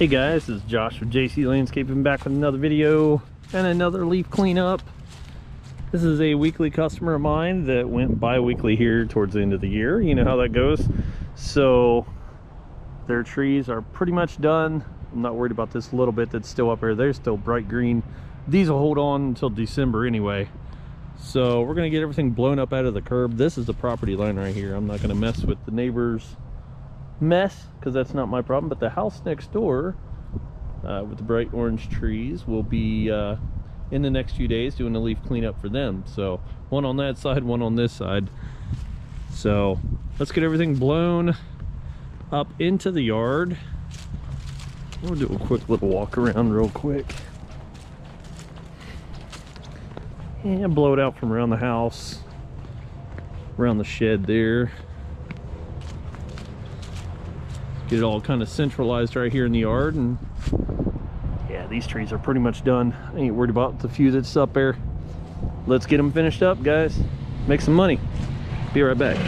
Hey guys, this is Josh with JC Landscaping back with another video and another leaf cleanup. This is a weekly customer of mine that went bi-weekly here towards the end of the year. You know how that goes. So their trees are pretty much done. I'm not worried about this little bit that's still up here. They're still bright green. These will hold on until December anyway. So we're gonna get everything blown up out of the curb. This is the property line right here. I'm not gonna mess with the neighbors' mess because that's not my problem, but the house next door with the bright orange trees will be in the next few days doing a leaf cleanup for them. So one on that side, one on this side. So let's get everything blown up into the yard. We'll do a quick little walk around real quick and blow it out from around the house, around the shed there. Get it all kind of centralized right here in the yard. And yeah, these trees are pretty much done. I ain't worried about the few that's up there. Let's get them finished up, guys. Make some money. Be right back.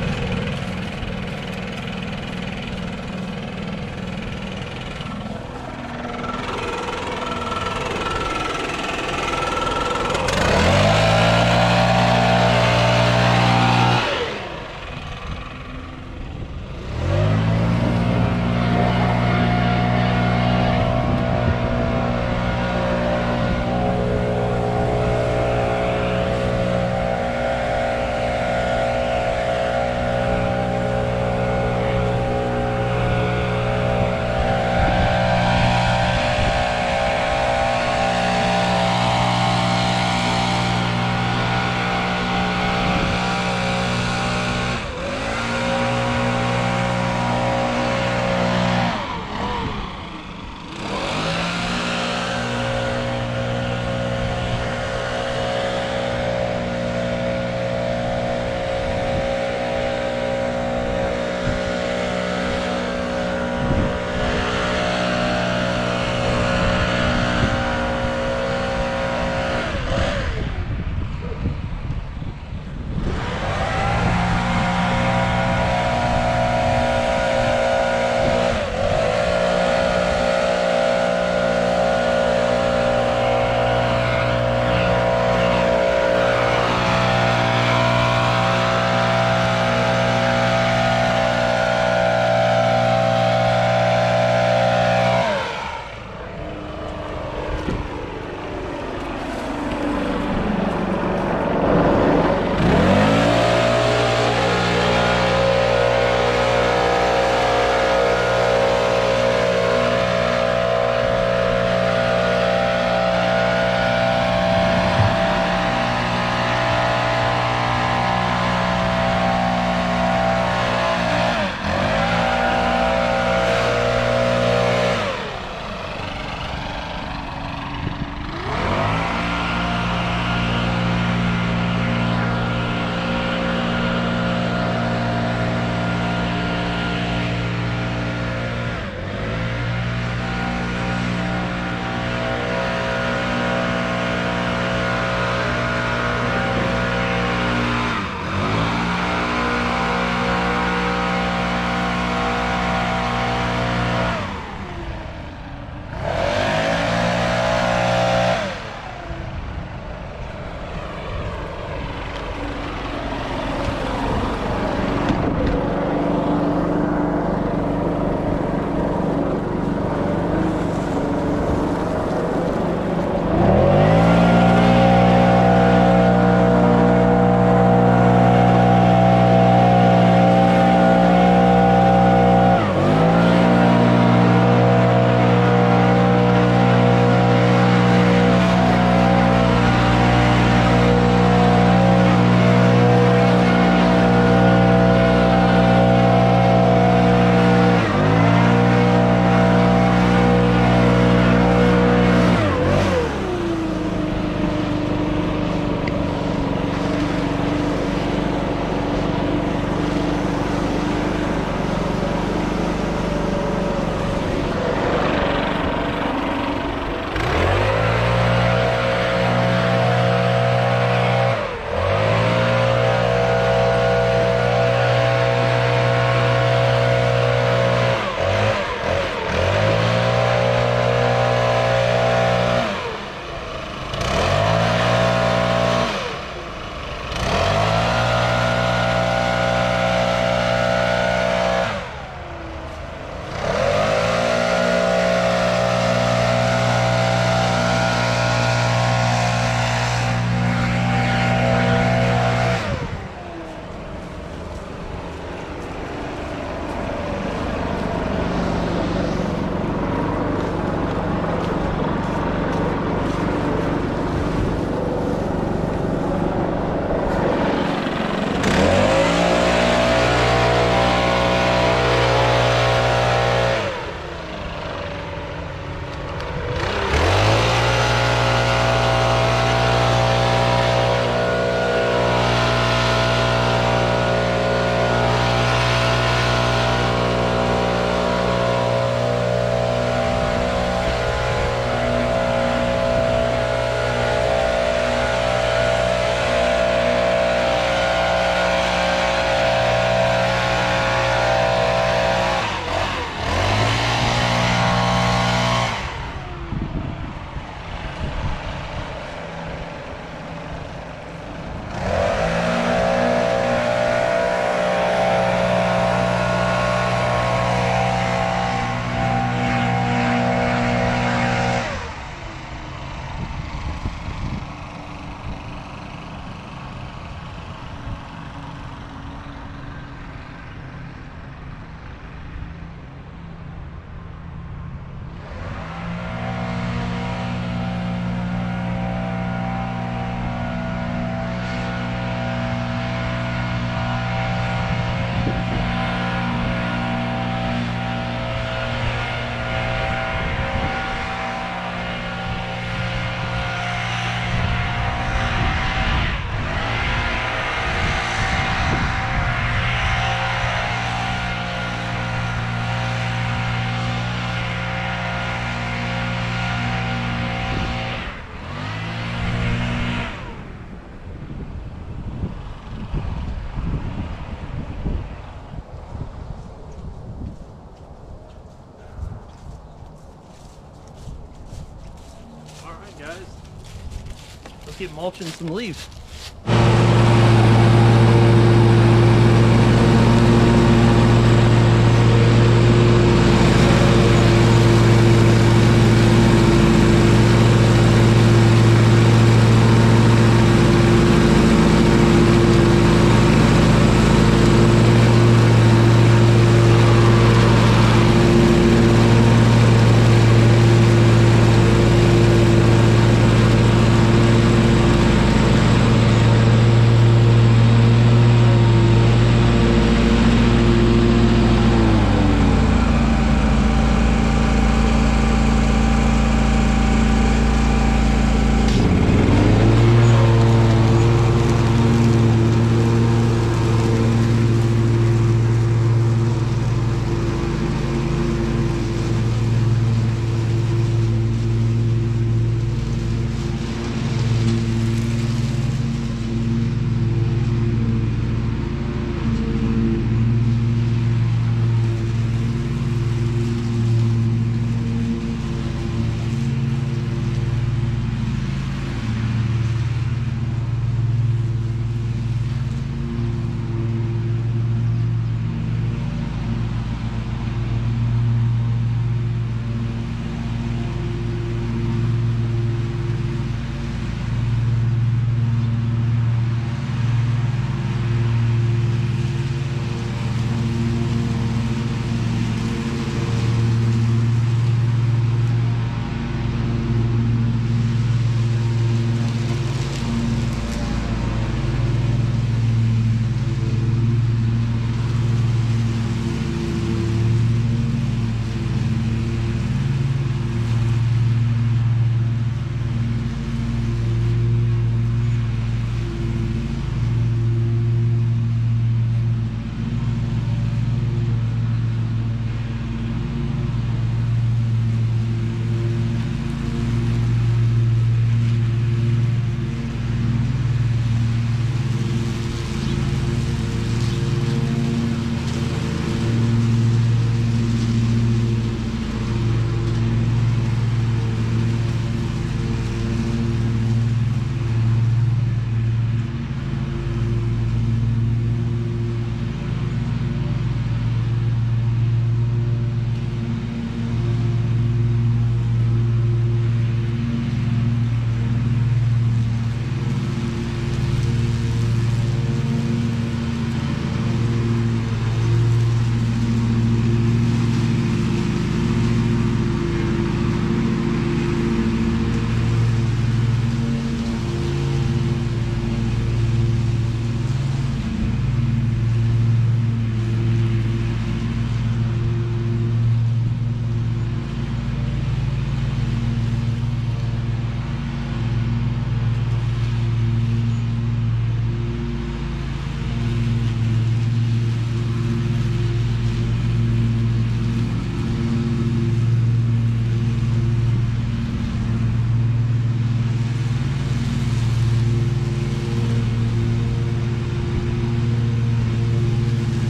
get mulching some leaves.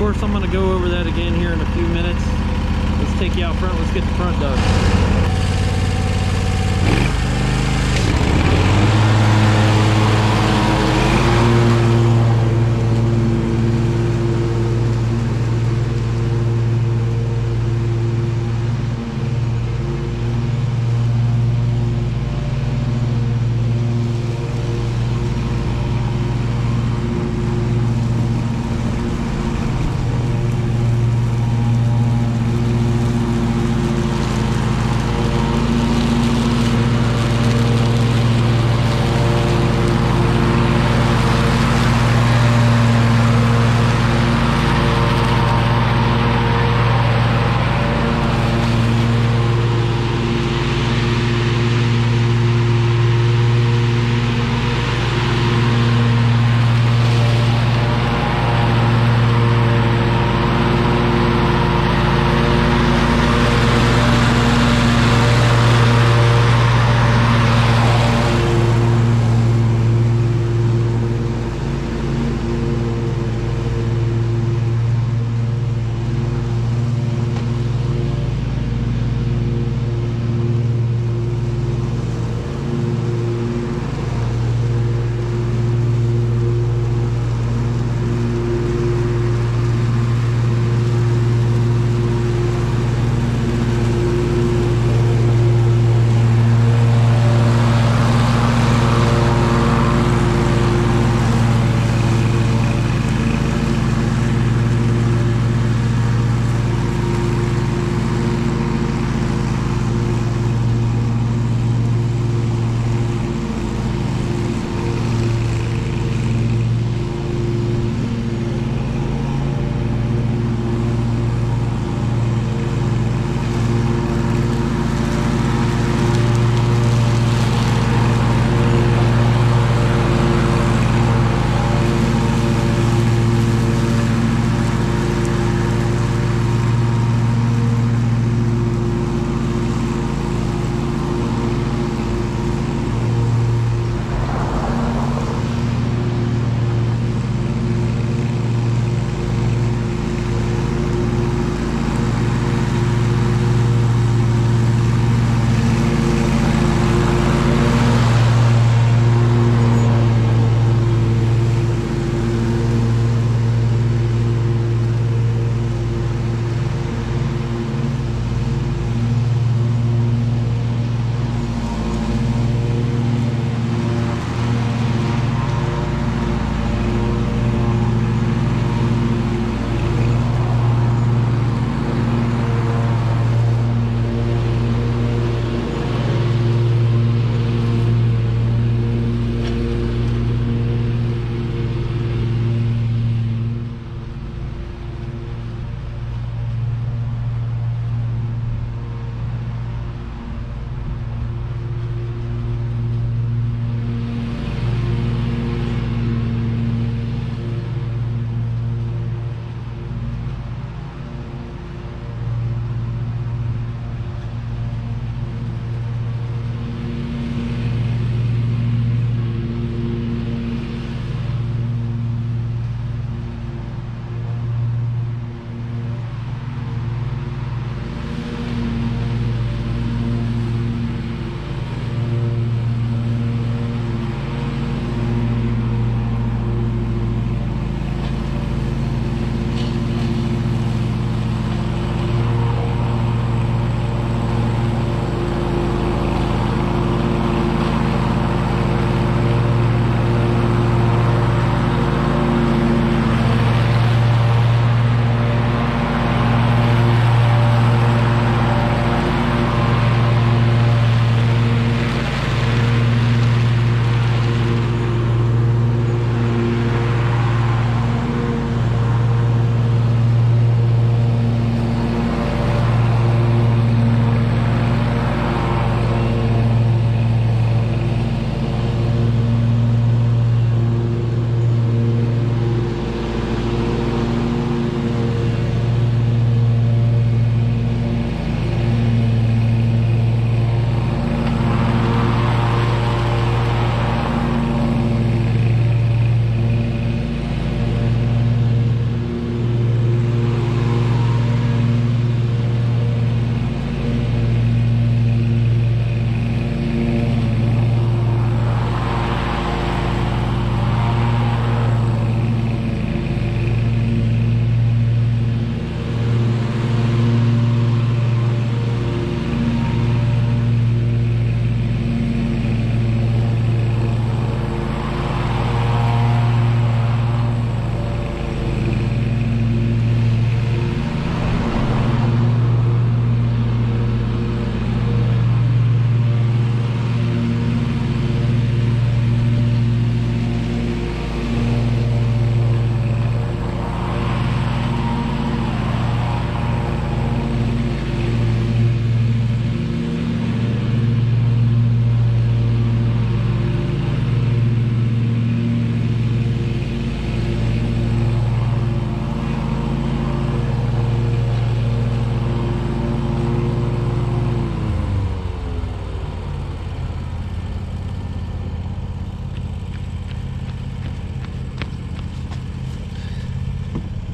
course, I'm going to go over that again here in a few minutes. Let's take you out front. Let's get the front done.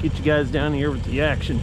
get you guys down here with the action.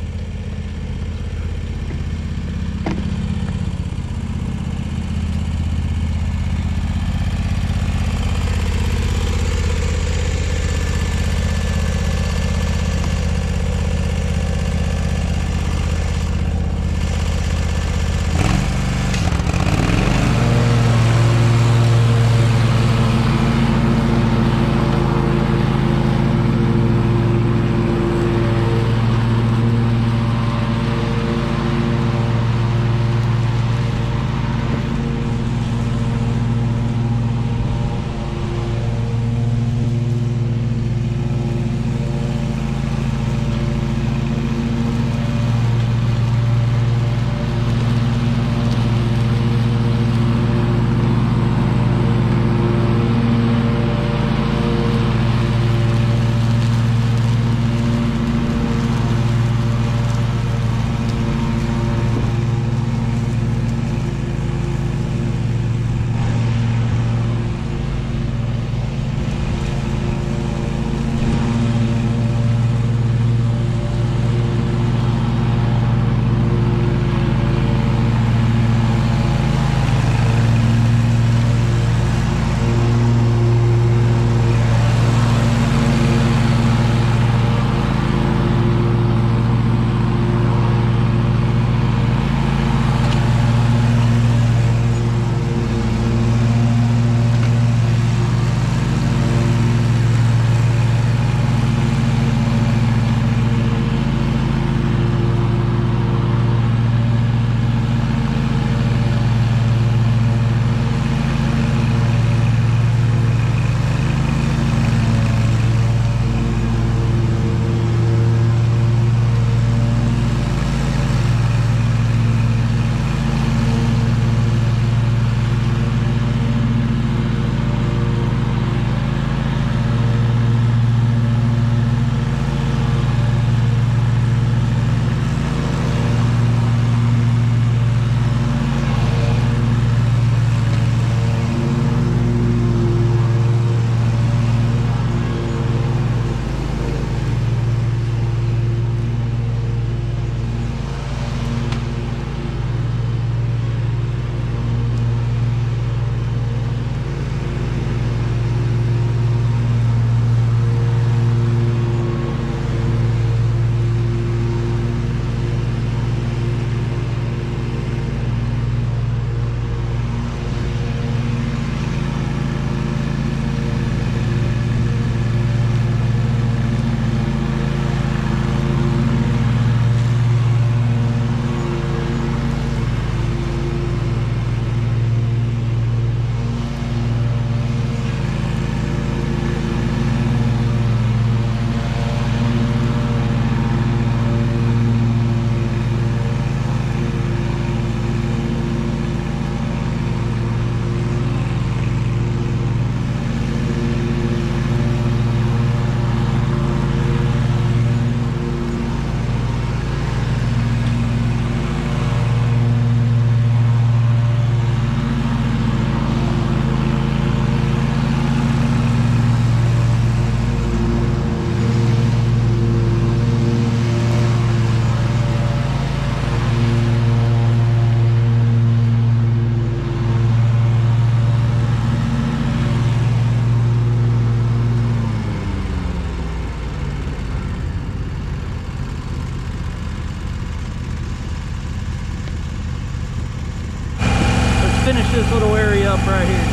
Finish this little area up right here.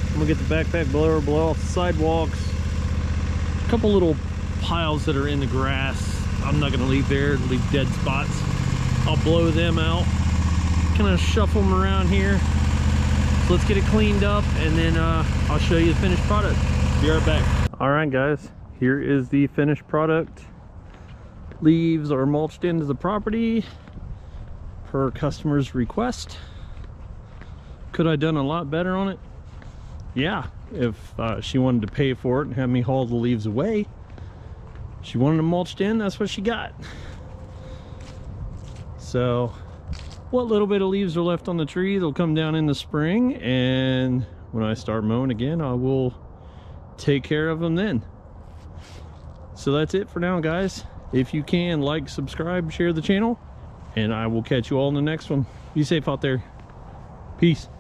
I'm gonna get the backpack blower, blow off the sidewalks. A couple little piles that are in the grass I'm not gonna leave there, leave dead spots. I'll blow them out, kind of shuffle them around here. So let's get it cleaned up, and then I'll show you the finished product. Be right back. All right guys, here is the finished product. Leaves are mulched into the property per customer's request. Could I done a lot better on it? Yeah, if she wanted to pay for it and have me haul the leaves away. She wanted them mulched in, that's what she got. So what little bit of leaves are left on the tree, they'll come down in the spring, and when I start mowing again, I will take care of them then. So that's it for now guys. If you can, like, subscribe, share the channel, and I will catch you all in the next one. Be safe out there. Peace.